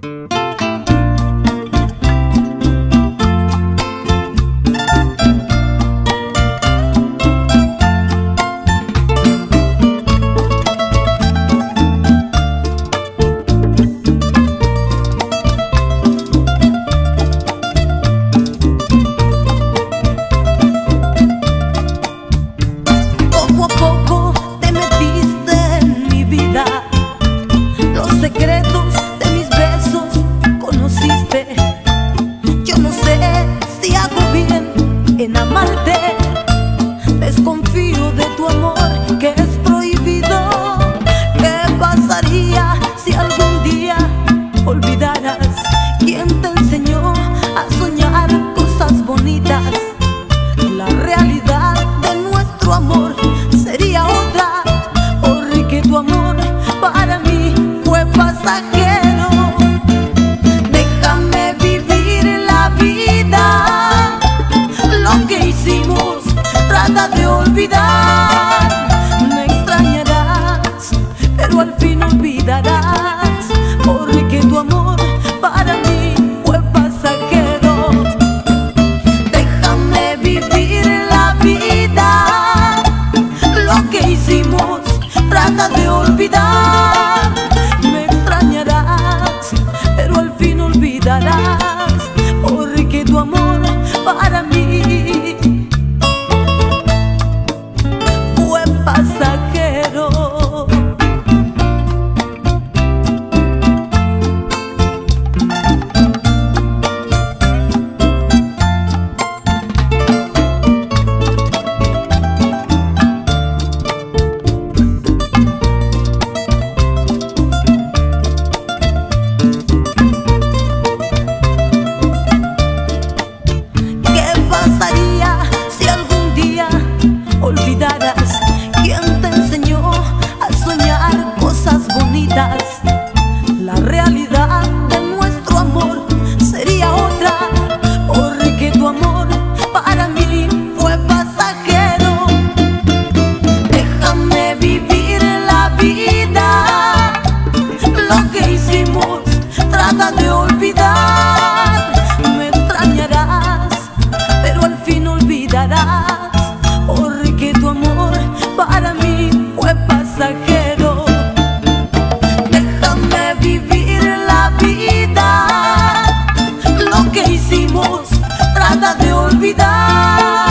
Poco a poco te metiste en mi vida, los secretos de mis besos conociste. Yo no sé si hago bien en amarte, desconfío de tu amor que es prohibido. ¿Qué pasaría si algún día olvidaras quién te enseñó a soñar cosas bonitas? La realidad de nuestro amor sería otra, porque tu amor para mí fue pasajero. Déjame vivir la vida, lo que hicimos trata de olvidar. Me extrañarás, pero al fin olvidarás, porque tu amor para mí fue pasajero. Déjame vivir la vida, lo que hicimos trata de olvidar. Me extrañarás, pero al fin olvidarás, porque tu amor para mí fue pasajero. ¿Qué pasaría si algún día olvidaras quién te enseñó a soñar cosas bonitas? La realidad de nuestro amor sería otra, porque tu amor para mí fue pasajero. Déjame vivir la vida, lo que hicimos trata de olvidar. Me extrañarás, pero al fin olvidarás, porque tu amor para mí fue pasajero. Déjame vivir la vida, lo que hicimos trata de olvidar.